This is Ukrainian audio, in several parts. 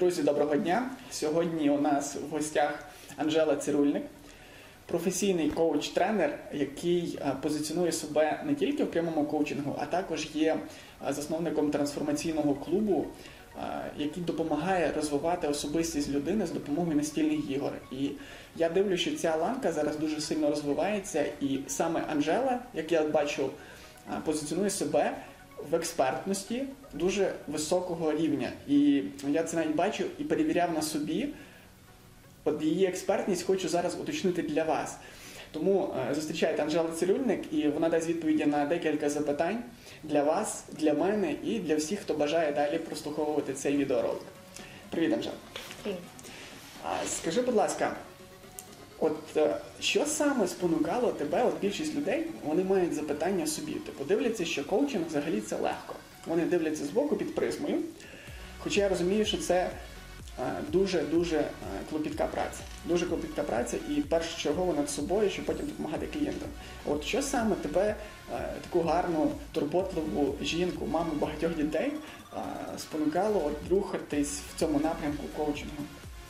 Друзі, доброго дня! Сьогодні у нас в гостях Анжела Цирульник, професійний коуч-тренер, який позиціонує себе не тільки в прямому коучингу, а також є засновником трансформаційного клубу, який допомагає розвивати особистість людини з допомогою настільних ігор. І я дивлюся, що ця ланка зараз дуже сильно розвивається, і саме Анжела, як я бачу, позиціонує себе в експертності дуже високого рівня. І я це навіть бачу і перевіряв на собі. От її експертність хочу зараз уточнити для вас. Тому зустрічайте Анжелу Цирульник, і вона дасть відповіді на декілька запитань для вас, для мене і для всіх, хто бажає далі прослуховувати цей відеоролик. Привіт, Анжела. Привіт. Скажи, будь ласка, от що саме спонукало тебе, от більшість людей, вони мають запитання собі. Типу, дивляться, що коучинг взагалі це легко. Вони дивляться збоку під призмою, хоча я розумію, що це дуже-дуже клопітка праця. Дуже клопітка праця і першочергово над собою, щоб потім допомагати клієнтам. От що саме тебе, таку гарну, турботливу жінку, маму багатьох дітей, спонукало от рухатись в цьому напрямку коучингу?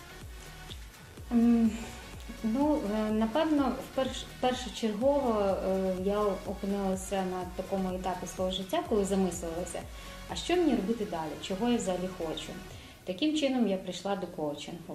Напевно, першочергово я опинилася на такому етапі свого життя, коли замислилася, а що мені робити далі, чого я взагалі хочу. Таким чином я прийшла до коучингу.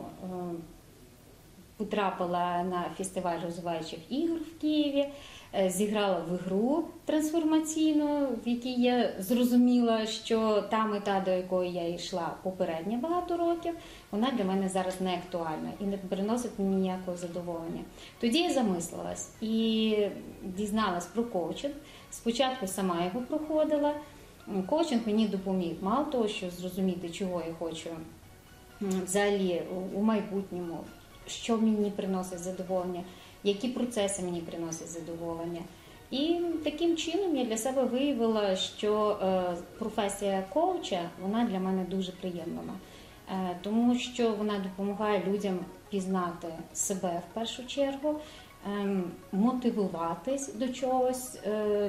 Потрапила на фестиваль розвиваючих ігор в Києві, зіграла в ігру трансформаційну, в якій я зрозуміла, що та мета, до якої я йшла попередньо багато років, вона для мене зараз не актуальна і не приносить мені ніякого задоволення. Тоді я замислилась і дізналась про коучинг. Спочатку сама його проходила. Коучинг мені допоміг, мало того, що зрозуміти, чого я хочу взагалі у майбутньому, що мені приносить задоволення, які процеси мені приносять задоволення. І таким чином я для себе виявила, що професія коуча, вона для мене дуже приємна. Тому що вона допомагає людям пізнати себе в першу чергу, мотивуватись до чогось,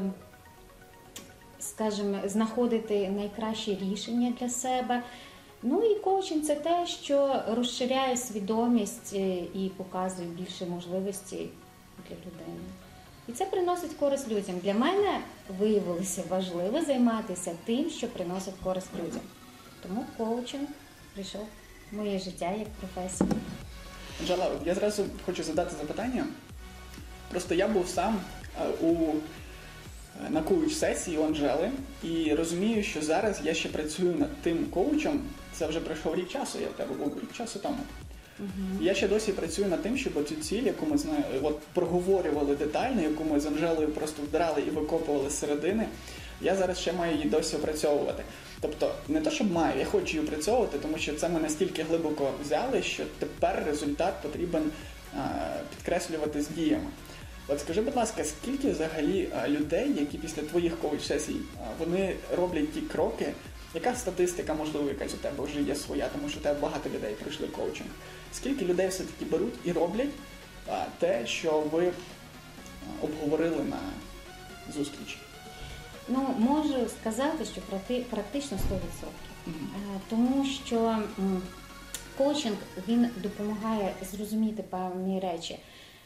скажімо, знаходити найкращі рішення для себе. Ну і коучинг – це те, що розширяє свідомість і показує більше можливостей для людини. І це приносить користь людям. Для мене виявилося важливо займатися тим, що приносить користь людям. Тому коучинг прийшов в моє життя як професія. Анжела, я зразу хочу задати запитання. Просто я був сам на коуч-сесії у Анжели і розумію, що зараз я ще працюю над тим коучем. Це вже пройшов рік часу, я в тебе був рік часу тому. Я ще досі працюю над тим, щоб цю ціль, яку ми проговорювали детально, яку ми з Анжелою просто вдрали і викопували з середини, я зараз ще маю її досі опрацьовувати. Тобто, не те, щоб маю, я хочу її опрацьовувати, тому що це ми настільки глибоко взяли, що тепер результат потрібен підкреслювати з діями. От скажи, будь ласка, скільки взагалі людей, які після твоїх коуч-сесій, вони роблять ті кроки, яка статистика, можливо, якась у тебе вже є своя, тому що у тебе багато людей пройшли коучинг. Скільки людей все-таки беруть і роблять те, що ви обговорили на зустрічі? Ну, можу сказати, що практично 100%. Тому що коучинг, він допомагає зрозуміти певні речі.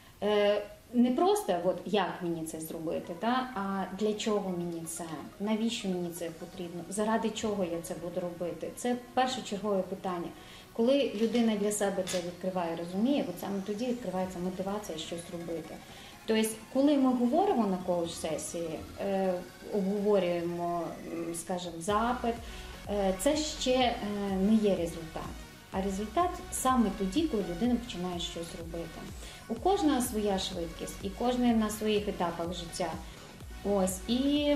Не просто, от, як мені це зробити, а для чого мені це, навіщо мені це потрібно, заради чого я це буду робити. Це першочергове питання. Коли людина для себе це відкриває, розуміє, от саме тоді відкривається мотивація щось робити. Тобто, коли ми говоримо на коуч-сесії, обговорюємо, скажімо, запит, це ще не є результат. А результат саме тоді, коли людина починає щось робити. У кожного своя швидкість, і кожен на своїх етапах життя. Ось, і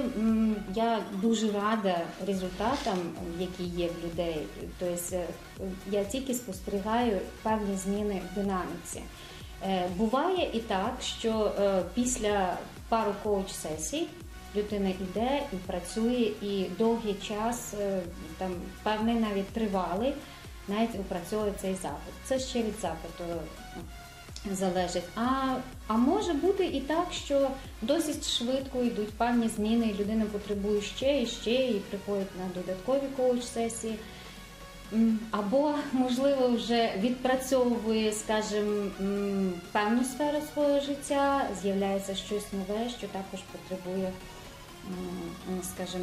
я дуже рада результатам, які є в людей. Тобто, я тільки спостерігаю певні зміни в динаміці. Буває і так, що після пару коуч-сесій людина йде і працює, і довгий час, там, певний навіть тривалий, навіть опрацьовує цей запит. Це ще від запиту залежить. А може бути і так, що досить швидко йдуть певні зміни, і людина потребує ще, і приходить на додаткові коуч-сесії. Або, можливо, вже відпрацьовує, скажімо, певну сферу свого життя, з'являється щось нове, що також потребує, скажімо,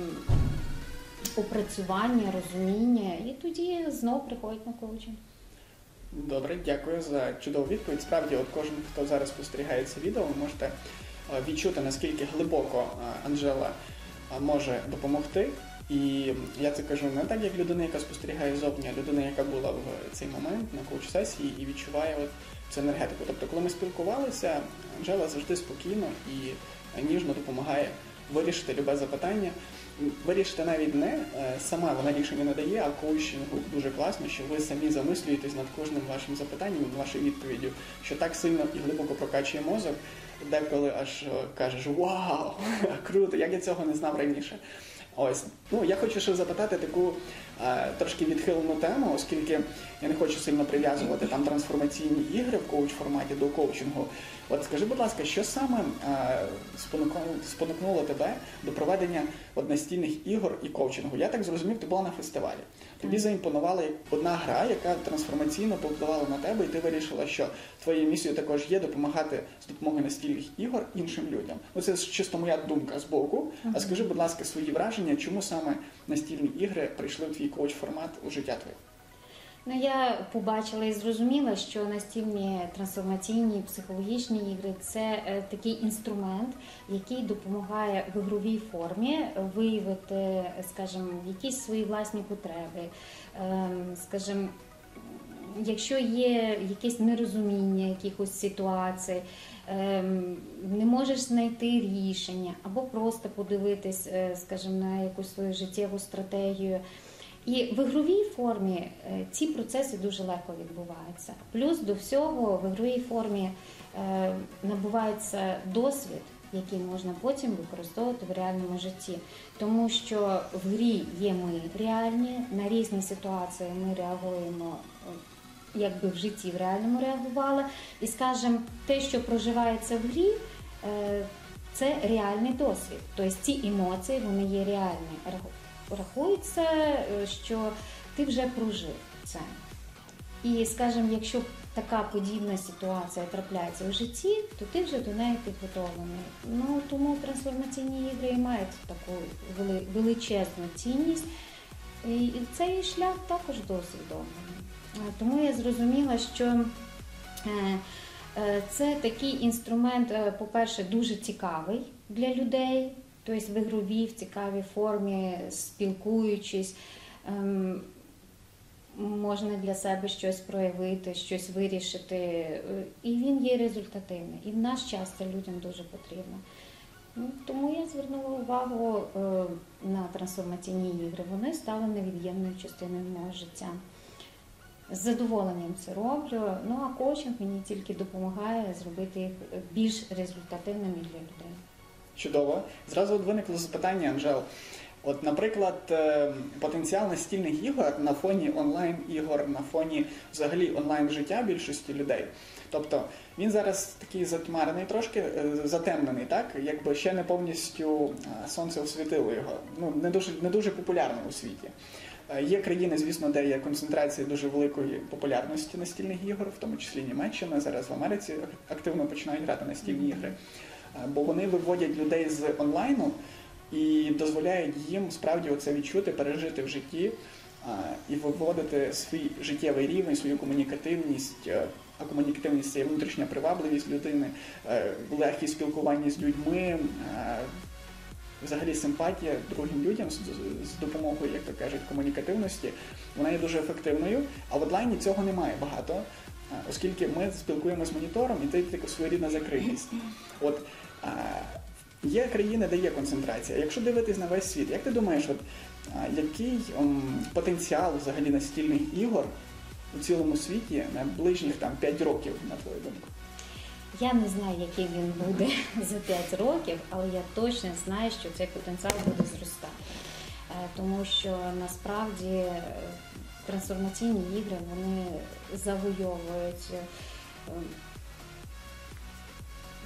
опрацювання, розуміння, і тоді знов приходять на коучинг. Добре, дякую за чудову відповідь. Справді, от кожен, хто зараз спостерігає це відео, ви можете відчути, наскільки глибоко Анжела може допомогти. І я це кажу не так, як людина, яка спостерігає зовні, а людина, яка була в цей момент на коуч-сесії і відчуває цю енергетику. Тобто, коли ми спілкувалися, Анжела завжди спокійно і ніжно допомагає вирішити любе запитання. Вирішити навіть не сама вона рішення не дає, а коучингу дуже класно, що ви самі замислюєтесь над кожним вашим запитанням, вашою відповіддю, що так сильно і глибоко прокачує мозок, деколи аж кажеш «Вау! Круто! Як я цього не знав раніше!» Ось. Я хочу ще запитати таку трошки відхилену тему, оскільки я не хочу сильно прив'язувати там трансформаційні ігри в коуч-форматі до коучингу. От скажи, будь ласка, що саме спонукнуло тебе до проведення настільних ігор і коучингу? Я так зрозумів, ти була на фестивалі. Тобі заімпонувала одна гра, яка трансформаційно повпливала на тебе, і ти вирішила, що твоєю місією також є допомагати з допомогою настільних ігор іншим людям. Це чисто моя думка з боку. А скажи, будь ласка, свої враження, чому саме настільні ігри прийшли в твій коуч-формат у життя твоє? Я побачила і зрозуміла, що настільні трансформаційні психологічні ігри – це такий інструмент, який допомагає в ігровій формі виявити, скажімо, якісь свої власні потреби, скажімо, якщо є якесь нерозуміння якихось ситуацій, не можеш знайти рішення, або просто подивитись, скажімо, на якусь свою життєву стратегію. І в ігровій формі ці процеси дуже легко відбуваються. Плюс до всього в ігровій формі набувається досвід, який можна потім використовувати в реальному житті. Тому що в грі є ми реальні, на різні ситуації ми реагуємо, якби в житті в реальному реагували. І, скажімо, те, що проживається в грі, це реальний досвід. Тобто ці емоції, вони є реальні. Рахується, що ти вже прожив це. І, скажімо, якщо така подібна ситуація трапляється в житті, то ти вже до неї підготовлений. Тому трансформаційні ігри і мають таку величезну цінність. І цей шлях також досвідомий. Тому я зрозуміла, що це такий інструмент, по-перше, дуже цікавий для людей. Тобто в ігровій, в цікавій формі, спілкуючись, можна для себе щось проявити, щось вирішити. І він є результативний. І в наш час це людям дуже потрібно. Тому я звернула увагу на трансформаційні ігри. Вони стали невід'ємною частиною мого життя. З задоволенням це роблю. А коучинг мені тільки допомагає зробити їх більш результативними для людей. Чудово. Зразу виникло запитання, Анжел. Наприклад, потенціал настільних ігор на фоні онлайн-ігор, на фоні взагалі онлайн-життя більшості людей. Тобто він зараз такий затьмарений трошки, затемнений, так? Якби ще не повністю сонце освітило його. Не дуже популярний у світі. Є країни, звісно, де є концентрація дуже великої популярності настільних ігор, в тому числі Німеччина, зараз в Америці активно починають грати настільні ігри. Бо вони виводять людей з онлайну і дозволяють їм справді оце відчути, пережити в житті і виводити свій життєвий рівень, свою комунікативність. А комунікативність – це внутрішня привабливість людини, легкість спілкування з людьми, взагалі симпатія другим людям з допомогою, як то кажуть, комунікативності. Вона є дуже ефективною, а в онлайні цього немає багато, оскільки ми спілкуємося з монітором, і це така своєрідна закритість. Є країни, де є концентрація. Якщо дивитись на весь світ, як ти думаєш, який потенціал взагалі настільних ігор у цілому світі на ближніх 5 років, на твою думку? Я не знаю, який він буде за 5 років, але я точно знаю, що цей потенціал буде зростати. Тому що насправді трансформаційні ігри, вони завойовують,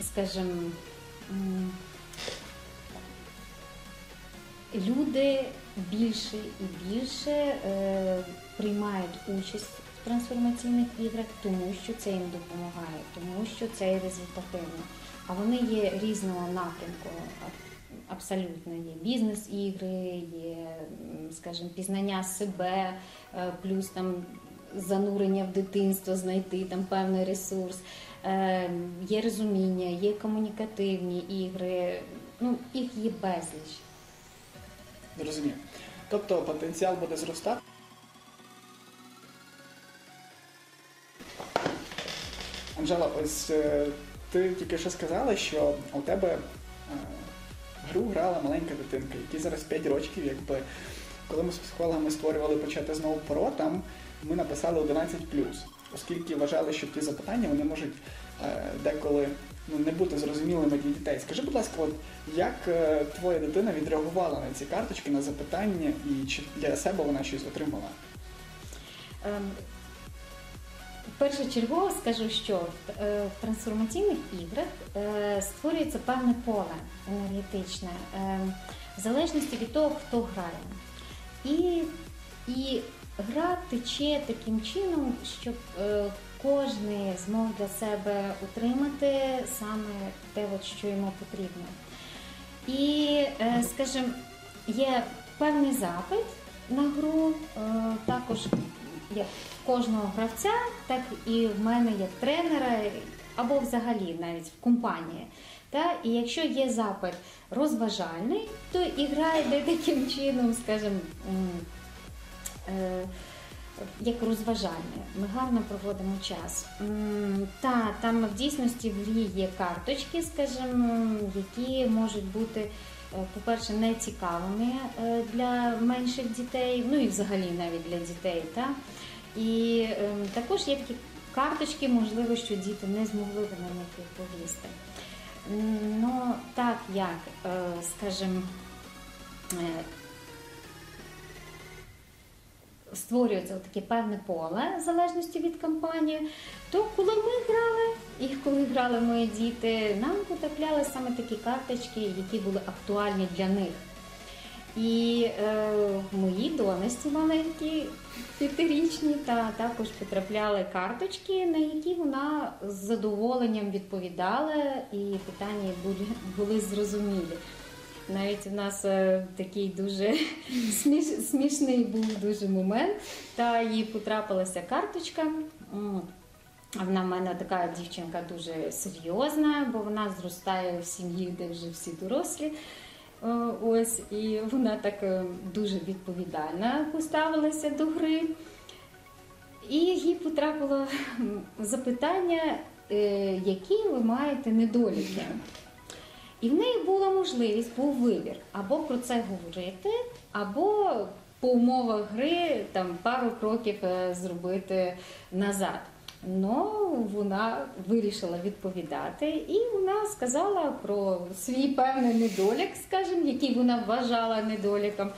скажімо, люди більше і більше приймають участь в трансформаційних іграх, тому що це їм допомагає, тому що це є результативно. А вони є різного напрямку. Абсолютно є бізнес-ігри, є, скажімо, пізнання себе, плюс там занурення в дитинство, знайти там певний ресурс, є розуміння, є комунікативні ігри, їх є безліч. Зрозумів. Тобто потенціал буде зростати? Анжела, ось ти тільки що сказала, що у тебе в гру грала маленька дитинка, якій зараз 5 років, якби. Коли ми з психологами створювали «Почати знову ПРО», там ми написали 11+, оскільки вважали, що ті запитання вони можуть деколи не бути зрозумілими для дітей. Скажи, будь ласка, от як твоя дитина відреагувала на ці карточки, на запитання, і чи для себе вона щось отримала? Першочергово скажу, що в трансформаційних іграх створюється певне поле енергетичне, в залежності від того, хто грає. І гра тече таким чином, щоб кожен змог для себе отримати саме те, що йому потрібно. І, скажімо, є певний запит на гру, також як кожного гравця, так і в мене як тренера, або взагалі навіть в компанії. І якщо є запит розважальний, то і гра йде таким чином, скажімо, як розважальне. Ми гарно проводимо час. Там в дійсності в грі є карточки, скажімо, які можуть бути, по-перше, нецікавими для менших дітей, і взагалі навіть для дітей. І також є такі карточки, можливо, що діти не змогли б на них відповісти. Так як, скажімо, створюється таке певне поле, в залежності від кампанії, то коли ми грали, і коли грали мої діти, нам потрапляли саме такі карточки, які були актуальні для них. І мої донечці маленькі, 5-річні, також потрапляли карточки, на які вона з задоволенням відповідала, і питання були зрозумілі. Навіть у нас такий дуже смішний був дуже момент, їй потрапилася карточка. Вона в мене така дівчинка дуже серйозна, бо вона зростає в сім'ї, де вже всі дорослі. І вона так дуже відповідально поставилася до гри. І їй потрапило запитання, які ви маєте недоліки. І в неї була можливість, був вибір, або про це говорити, або по умовах гри пару кроків зробити назад. Вона вирішила відповідати, і вона сказала про свій певний недолік, скажімо, який вона вважала недоліком.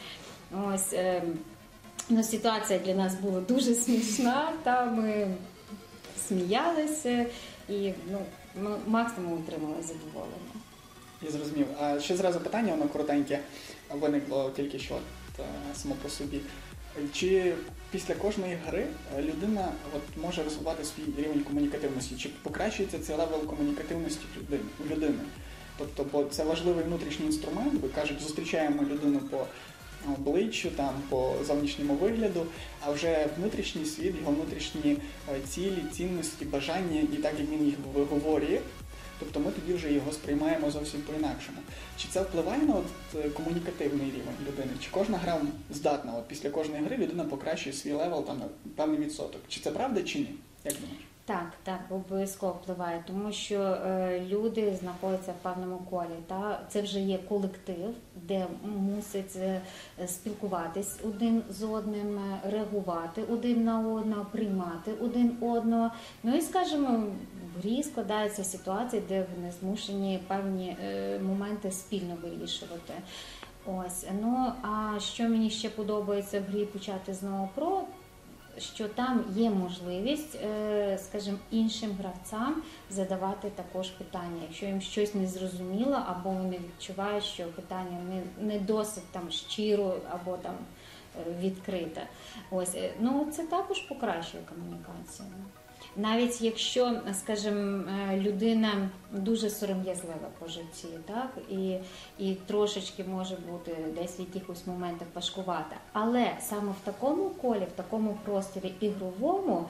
Ситуація для нас була дуже смішна, ми сміялися і максимум отримали задоволення. Я зрозумів. А ще зразу питання, воно коротеньке, виникло тільки що само по собі. Чи після кожної гри людина може розвивати свій рівень комунікативності? Чи покращується цей левел комунікативності у людини? Тобто, бо це важливий внутрішній інструмент, ви кажуть, зустрічаємо людину по обличчю, по зовнішньому вигляду, а вже внутрішній світ, його внутрішні цілі, цінності, бажання, і так як він їх виговорює, тобто ми тоді вже його сприймаємо зовсім по-інакшому. Чи це впливає на комунікативний рівень людини? Чи кожна гра здатна, після кожної гри людина покращує свій левел на певний відсоток? Чи це правда, чи ні? Як думаєш? Так, обов'язково впливає, тому що люди знаходяться в певному колі. Це вже є колектив, де мусить спілкуватись один з одним, реагувати один на одного, приймати один одного. І, скажімо, в грі складаються ситуації, де вони змушені певні моменти спільно вирішувати. А що мені ще подобається в грі «Почати знову ПРО», що там є можливість, скажімо, іншим гравцям задавати також питання, якщо їм щось не зрозуміло, або вони відчувають, що питання не досить там щиро або там відкрите. Ось, ну це також покращує комунікацію. Навіть якщо, скажімо, людина дуже сором'язлива по житті, так, і трошечки може бути десь в якихось моментах важкувата, але саме в такому колі, в такому просторі ігровому,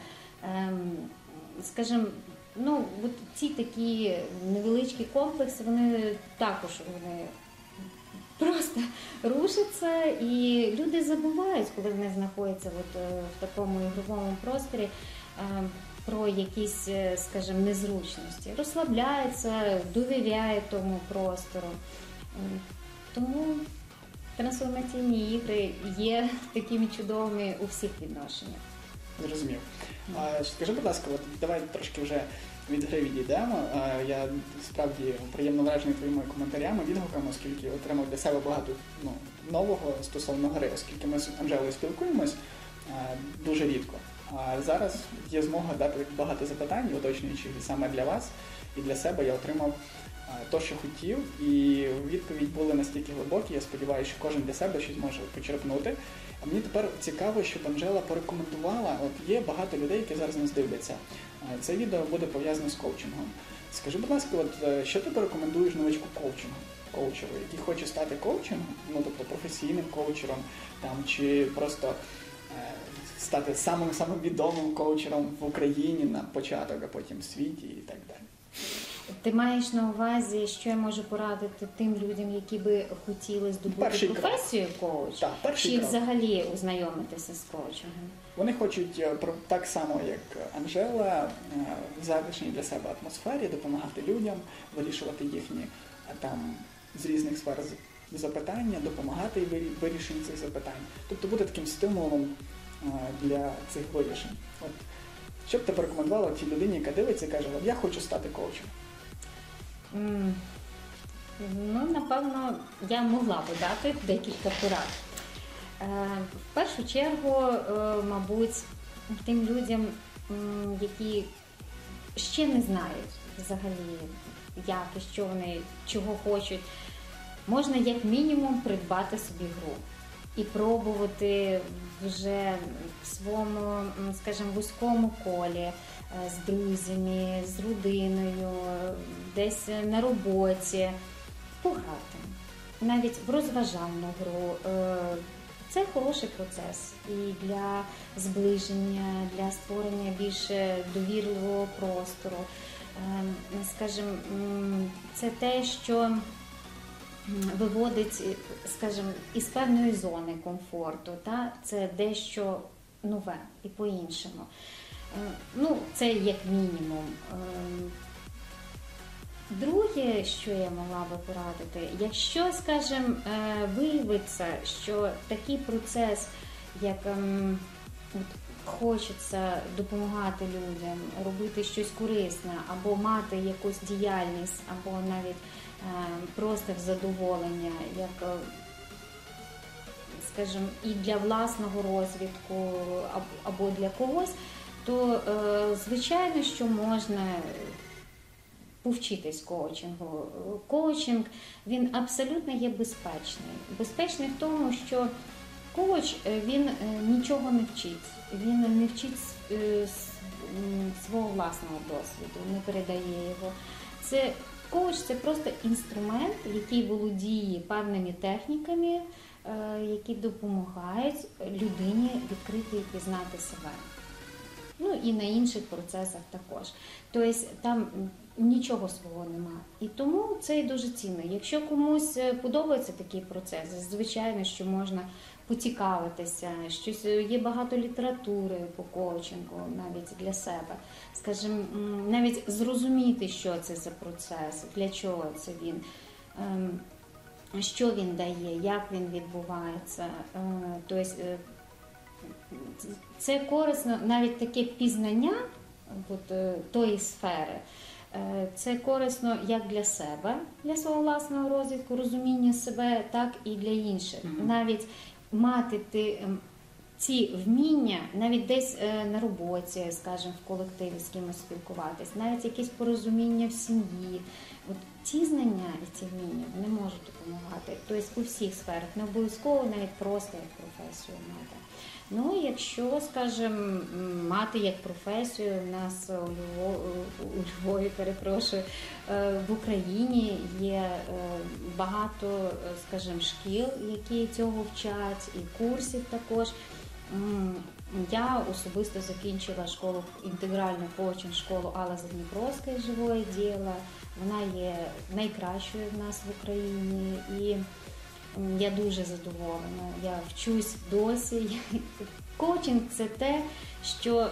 скажімо, ну, от ці такі невеличкі комплекси, вони також просто рушаться, і люди забувають, коли вони знаходяться от в такому ігровому просторі, про якісь, скажімо, незручності. Розслабляються, довіряють тому простору. Тому трансформаційні ігри є такими чудовими у всіх відношеннях. Зрозумів. Скажи, будь ласка, от давай трошки вже від гри відійдемо. Я справді приємно вражений твоїми коментарями, відгуками, оскільки отримав для себе багато нового стосовно гри, оскільки ми з Анжелою спілкуємось дуже рідко. А зараз є змога дати багато запитань, уточнюючих саме для вас і для себе. Я отримав те, що хотів, і відповідь були настільки глибокі, я сподіваюся, що кожен для себе щось може почерпнути. А мені тепер цікаво, щоб Анжела порекомендувала, от є багато людей, які зараз нас дивляться. Це відео буде пов'язане з коучингом. Скажи, будь ласка, от що ти порекомендуєш новичку коучеру, який хоче стати коучем, ну тобто професійним коучером, там, чи просто стати самим відомим коучером в Україні на початок, а потім в світі і так далі. Ти маєш на увазі, що я можу порадити тим людям, які би хотіли здобути професію коуч? Так, чи взагалі ознайомитися з коучингом? Вони хочуть так само, як Анжела, в затишній для себе атмосфері допомагати людям, вирішувати їхні там з різних сфер запитання, допомагати вирішенню цих запитань. Тобто бути таким стимулом для цих вирішень. От, що б ти порекомендувала тій людині, яка дивиться і каже, от я хочу стати коучем? Ну, напевно, я могла би дати декілька порад. В першу чергу, мабуть, тим людям, які ще не знають взагалі, як і що вони, чого хочуть, можна як мінімум придбати собі гру і пробувати вже в своєму, скажімо, вузькому колі, з друзями, з родиною, десь на роботі пограти. Навіть в розважальну гру. Це хороший процес і для зближення, для створення більш довірливого простору. Скажімо, це те, що виводить, скажімо, із певної зони комфорту. Та? Це дещо нове і по-іншому. Ну, це як мінімум. Друге, що я могла би порадити, якщо, скажімо, виявиться, що такий процес, як хочеться допомагати людям, робити щось корисне, або мати якусь діяльність, або навіть просто в задоволення, як, скажімо, і для власного розвитку, або для когось, то, звичайно, що можна повчитись коучингу. Коучинг, він абсолютно є безпечний. Безпечний в тому, що коуч, він нічого не вчить. Він не вчить свого власного досвіду, не передає його. Коуч – це просто інструмент, який володіє певними техніками, які допомагають людині відкрити і пізнати себе. Ну і на інших процесах також. Тобто там нічого свого немає. І тому це і дуже цінно. Якщо комусь подобається такий процес, звичайно, що можна поцікавитися, щось, є багато літератури по коучингу навіть для себе. Скажімо, навіть зрозуміти, що це за процес, для чого це він, що він дає, як він відбувається. Тобто, це корисно, навіть таке пізнання тої сфери, це корисно як для себе, для свого власного розвитку, розуміння себе, так і для інших. Навіть мати ці вміння, навіть десь на роботі, скажімо, в колективі з кимось спілкуватись, навіть якісь порозуміння в сім'ї. От ці знання і ці вміння вони можуть допомагати. Тобто у всіх сферах, не обов'язково навіть просто як професію мати. Ну, якщо, скажімо, мати як професію, у нас у Львові, перепрошую, в Україні є багато, скажімо, шкіл, які цього вчать, і курсів також. Я особисто закінчила інтегральну коучинг-школу Алла Задніпровська «Живое діло». Вона є найкращою в нас в Україні і я дуже задоволена. Я вчусь досі. Коучинг – це те, що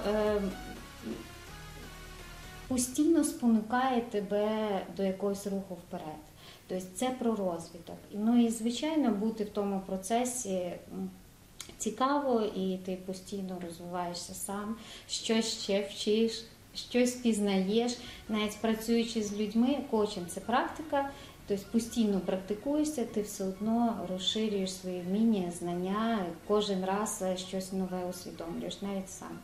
постійно спонукає тебе до якогось руху вперед. Тобто це про розвиток. Ну і, звичайно, бути в тому процесі цікаво, і ти постійно розвиваєшся сам, щось ще вчиш, щось пізнаєш. Навіть працюючи з людьми, коучинг – це практика, тобто постійно практикуєшся, ти все одно розширюєш свої вміння, знання, кожен раз щось нове усвідомлюєш, навіть сам.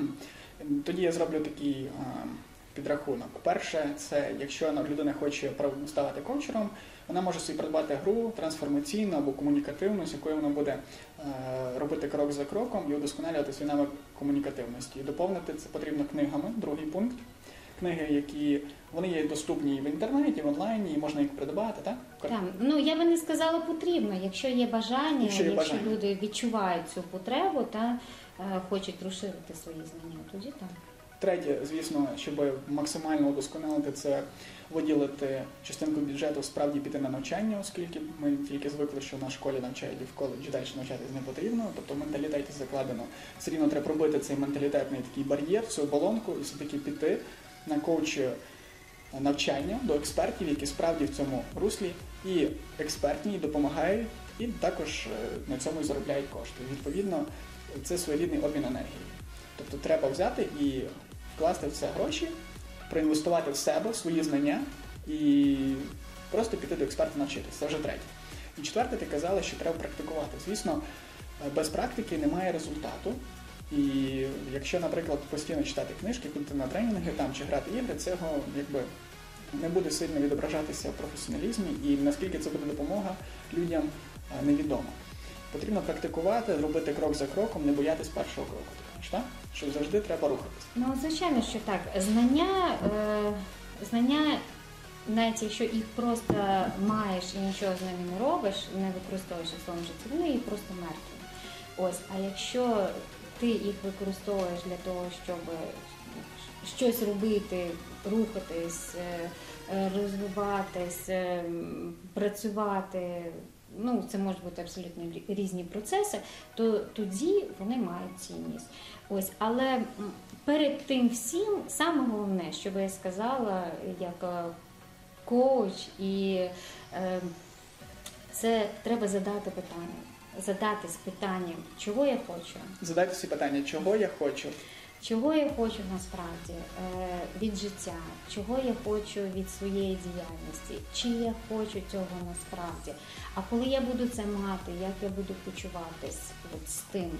Тоді я зроблю такий підрахунок. Перше, це якщо людина хоче ставати коучером, вона може собі придбати гру трансформаційну або комунікативну, з якою вона буде робити крок за кроком і удосконалювати свій навик комунікативності. І доповнити це потрібно книгами, другий пункт. Книги, які вони є доступні і в інтернеті, в онлайні, і можна їх придбати, так? Так, ну я би не сказала потрібно, якщо є бажання, якщо люди відчувають цю потребу та хочуть розширити свої знання, тоді так. Третє, звісно, щоб максимально удосконалити це, виділити частинку бюджету, справді піти на навчання, оскільки ми тільки звикли, що на школі навчають і в коледжі далі навчатись не потрібно, тобто в менталітеті закладено. Все рівно треба пробити цей менталітетний такий бар'єр, цю оболонку і все-таки піти на коучі навчання до експертів, які справді в цьому руслі і експертні, і допомагають, і також на цьому і заробляють кошти. Відповідно, це своєрідний обмін енергією. Тобто треба взяти і вкласти в це гроші, проінвестувати в себе, в свої знання і просто піти до експерта навчитися. Це вже третє. І четверте, ти казала, що треба практикувати. Звісно, без практики немає результату. І якщо, наприклад, постійно читати книжки, ходити на тренінги там, чи грати ігри, цього якби не буде сильно відображатися в професіоналізмі, і наскільки це буде допомога людям, невідомо. Потрібно практикувати, робити крок за кроком, не боятись першого кроку. Так? Що завжди треба рухатися. Ну, звичайно, що так. Знання, навіть якщо їх просто маєш і нічого з ними не робиш, не використовуєш у своєму житті, вони є просто мертві. Ось, а якщо ти їх використовуєш для того, щоб щось робити, рухатись, розвиватись, працювати, ну, це можуть бути абсолютно різні процеси, то тоді вони мають цінність. Ось, але перед тим всім, саме головне, що би я сказала, як коуч, і це треба задати питання. Задатись питанням, чого я хочу. Задайте собі питання, чого я хочу. Чого я хочу насправді від життя, чого я хочу від своєї діяльності, чи я хочу цього насправді. А коли я буду це мати, як я буду почуватись от з тим,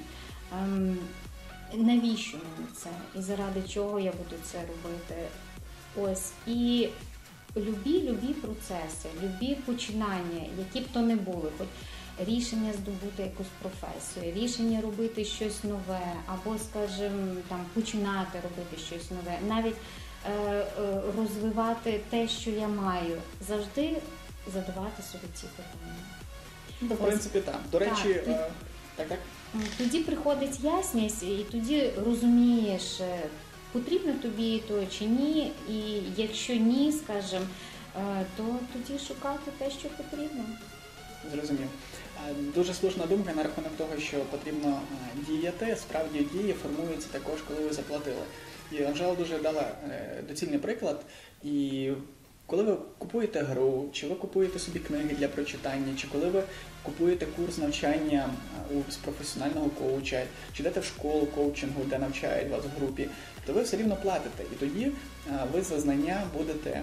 навіщо мені це і заради чого я буду це робити. Ось, і любі процеси, любі починання, які б то не були, хоч рішення здобути якусь професію, рішення робити щось нове, або, скажімо, там, починати робити щось нове, навіть розвивати те, що я маю, завжди задавати собі ці питання. Ну, в принципі, так. До речі, так. Тоді приходить ясність, і тоді розумієш, потрібно тобі то чи ні, і якщо ні, скажімо, то тоді шукати те, що потрібно. Зрозумів. Дуже слушна думка на рахунок того, що потрібно діяти. Справді дії формуються також, коли ви заплатили. І Анжела дуже дала доцільний приклад. І коли ви купуєте гру, чи ви купуєте собі книги для прочитання, чи коли ви купуєте курс навчання з професіонального коуча, чи йдете в школу коучингу, де навчають вас в групі, то ви все рівно платите. І тоді ви за знання будете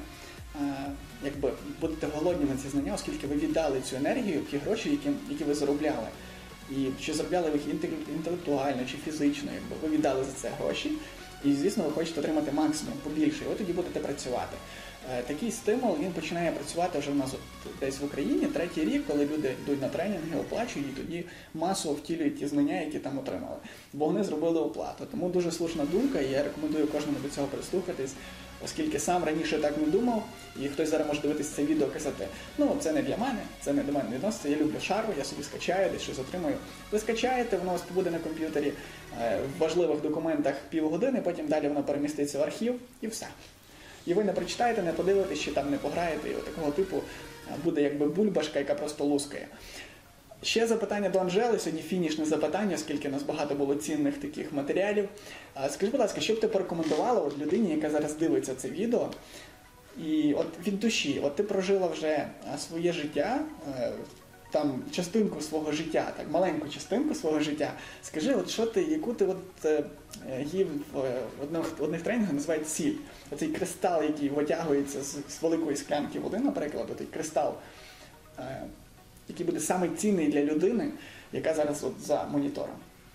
голодні на ці знання, оскільки ви віддали цю енергію, ті гроші, які ви заробляли. І чи заробляли ви їх інтелектуально, чи фізично, якби ви віддали за це гроші. І, звісно, ви хочете отримати максимум, побільше, і ви тоді будете працювати. Такий стимул, він починає працювати вже в нас десь в Україні, 3-й рік, коли люди йдуть на тренінги, оплачують, і тоді масово втілюють ті знання, які там отримали. Бо вони зробили оплату. Тому дуже слушна думка, і я рекомендую кожному до цього прислухатись, оскільки сам раніше так не думав, і хтось зараз може дивитися це відео і казати, ну, це не для мене, це не до мене відноситься, я люблю шару, я собі скачаю, десь щось отримаю. Ви скачаєте, воно у вас побуде на комп'ютері в важливих документах півгодини, потім далі воно переміститься в архів і все. І ви не прочитаєте, не подивитесь, чи там не пограєте, і от такого типу буде якби бульбашка, яка просто лускає. Ще запитання до Анжели, сьогодні фінішне запитання, оскільки у нас багато було цінних таких матеріалів. Скажи, будь ласка, що б ти порекомендувала от людині, яка зараз дивиться це відео, і от від душі, от ти прожила вже своє життя, там частинку свого життя, так, маленьку частинку свого життя. Скажи, от що ти, яку ти от їв в одних тренінгах називають сіль. Оцей кристал, який витягується з великої склянки води, наприклад, оцей кристал, який буде саме цінний для людини, яка зараз от за монітором.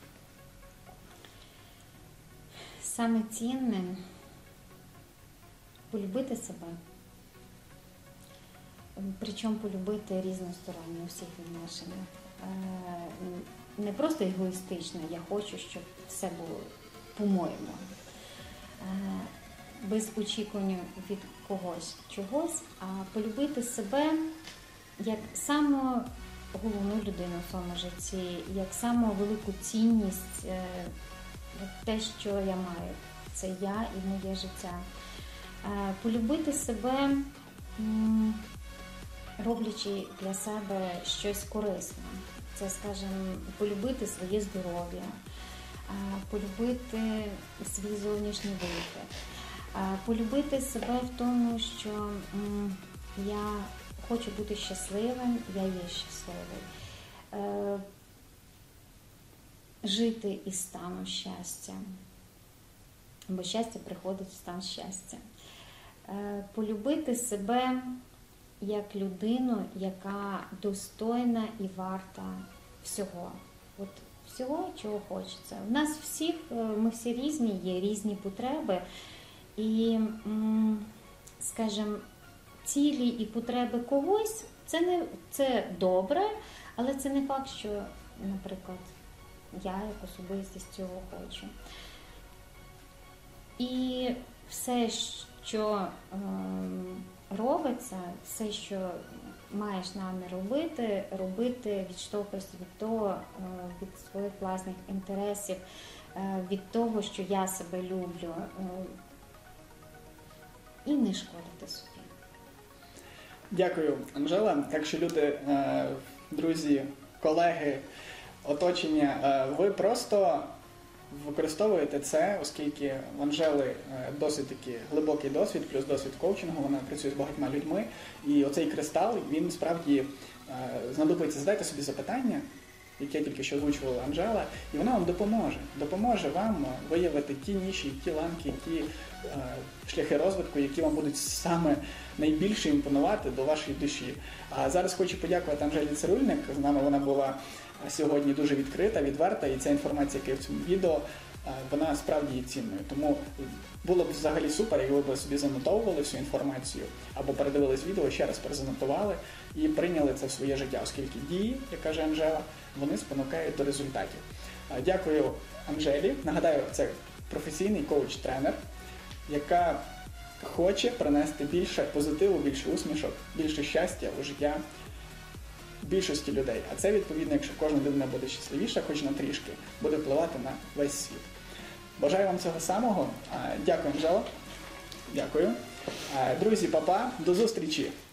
Саме цінним полюбити себе. Причому полюбити різносторонні у всіх відношеннях. Не просто егоїстично, я хочу, щоб все було по-моєму. Без очікування від когось чогось, а полюбити себе як саму головну людину в своєму житті, як саму велику цінність, те, що я маю. Це я і моє життя. Полюбити себе, роблячи для себе щось корисне. Це, скажімо, полюбити своє здоров'я, полюбити свій зовнішній вигляд, полюбити себе в тому, що я хочу бути щасливим, я є щасливий. Жити із стану щастя, бо щастя приходить в стан щастя. Полюбити себе як людину, яка достойна і варта всього. От всього, чого хочеться. У нас всіх, ми всі різні, є різні потреби. І, скажімо, цілі і потреби когось, це добре, але це не факт, що, наприклад, я як особистість цього хочу. І все, що робиться, все, що маєш намір робити, відштовхуєшся від того, від своїх власних інтересів, від того, що я себе люблю, і не шкодити собі. Дякую, Анжела. Якщо люди, друзі, колеги, оточення, ви просто використовуєте це, оскільки в Анжели досить таки глибокий досвід, плюс досвід коучингу, вона працює з багатьма людьми, і оцей кристал, він справді знадобиться. Задайте собі запитання, яке тільки що озвучувала Анжела, і вона вам допоможе вам виявити ті ніші, ті ланки, ті шляхи розвитку, які вам будуть саме найбільше імпонувати до вашої душі. А зараз хочу подякувати Анжелі Цирульник, з нами вона була сьогодні дуже відкрита, відверта, і ця інформація, яка є в цьому відео, вона справді є цінною. Тому було б взагалі супер, якби ви собі занотовували всю інформацію, або передивились відео, ще раз перезанотували і прийняли це в своє життя, оскільки дії, як каже Анжела, вони спонукають до результатів. Дякую Анжелі. Нагадаю, це професійний коуч-тренер, яка хоче принести більше позитиву, більше усмішок, більше щастя у життя більшості людей. А це, відповідно, якщо кожна людина буде щасливіша, хоч на трішки, буде впливати на весь світ. Бажаю вам цього самого. Дякую, Анжела. Дякую. Друзі, па-па. До зустрічі.